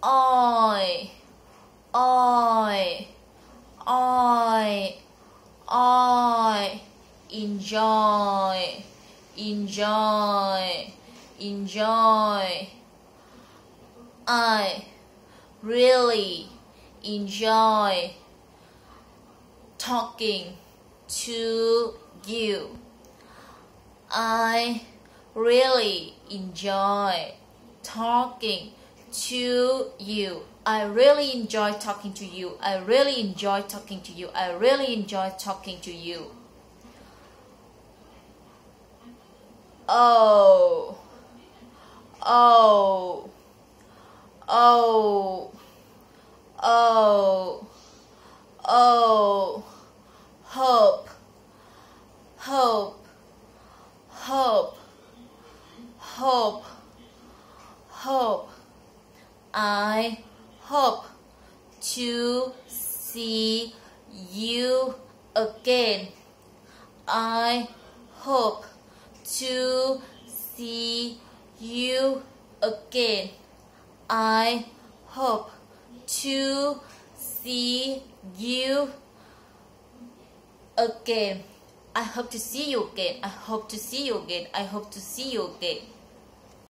I, I enjoy, enjoy, enjoy. I really enjoy talking to you. I really enjoy talking to you. I really enjoy talking to you. I really enjoy talking to you. I really enjoy talking to you. Oh, oh, oh, oh, oh, hope, hope, hope, hope, hope. I hope to see you again. I hope to see you again. I hope to see you again. I hope to see you again. I hope to see you again. I hope to see you again.